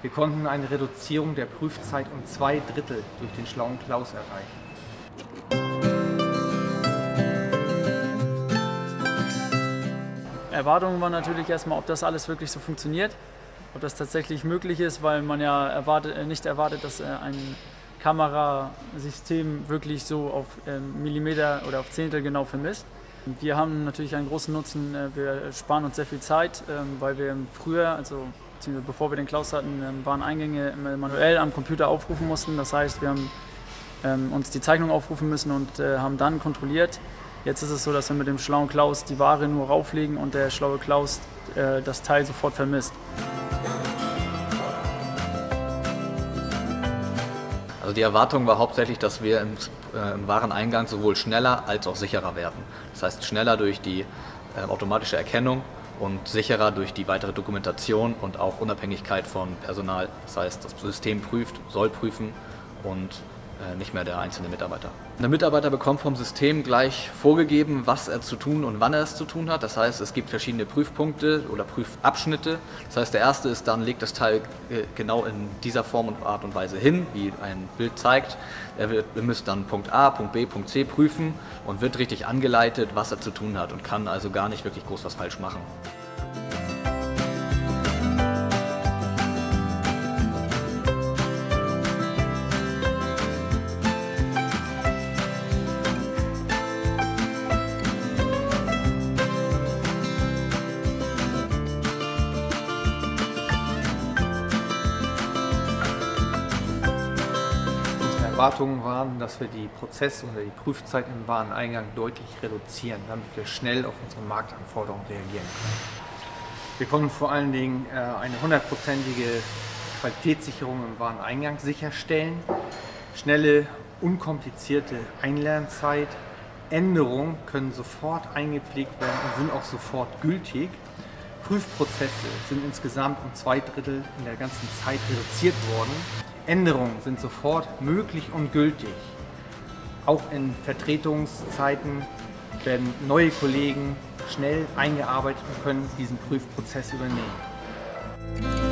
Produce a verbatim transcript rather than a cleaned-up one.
Wir konnten eine Reduzierung der Prüfzeit um zwei Drittel durch den Schlauen Klaus erreichen. Erwartungen waren natürlich erstmal, ob das alles wirklich so funktioniert, ob das tatsächlich möglich ist, weil man ja erwartet, nicht erwartet, dass ein Kamerasystem wirklich so auf Millimeter oder auf Zehntel genau vermisst. Wir haben natürlich einen großen Nutzen, wir sparen uns sehr viel Zeit, weil wir früher, also bevor wir den Klaus hatten, Wareneingänge manuell am Computer aufrufen mussten. Das heißt, wir haben uns die Zeichnung aufrufen müssen und haben dann kontrolliert. Jetzt ist es so, dass wir mit dem schlauen Klaus die Ware nur rauflegen und der schlaue Klaus äh, das Teil sofort vermisst. Also die Erwartung war hauptsächlich, dass wir im, äh, im Wareneingang sowohl schneller als auch sicherer werden. Das heißt schneller durch die äh, automatische Erkennung und sicherer durch die weitere Dokumentation und auch Unabhängigkeit von Personal. Das heißt, das System prüft, soll prüfen und nicht mehr der einzelne Mitarbeiter. Der Mitarbeiter bekommt vom System gleich vorgegeben, was er zu tun und wann er es zu tun hat. Das heißt, es gibt verschiedene Prüfpunkte oder Prüfabschnitte. Das heißt, der erste ist dann, legt das Teil genau in dieser Form und Art und Weise hin, wie ein Bild zeigt. Er wird, er müsst dann Punkt A, Punkt B, Punkt C prüfen und wird richtig angeleitet, was er zu tun hat und kann also gar nicht wirklich groß was falsch machen. Erwartungen waren, dass wir die Prozess- oder die Prüfzeit im Wareneingang deutlich reduzieren, damit wir schnell auf unsere Marktanforderungen reagieren können. Wir konnten vor allen Dingen eine hundertprozentige Qualitätssicherung im Wareneingang sicherstellen, schnelle, unkomplizierte Einlernzeit, Änderungen können sofort eingepflegt werden und sind auch sofort gültig. Prüfprozesse sind insgesamt um zwei Drittel in der ganzen Zeit reduziert worden. Änderungen sind sofort möglich und gültig. Auch in Vertretungszeiten werden neue Kollegen schnell eingearbeitet und können diesen Prüfprozess übernehmen.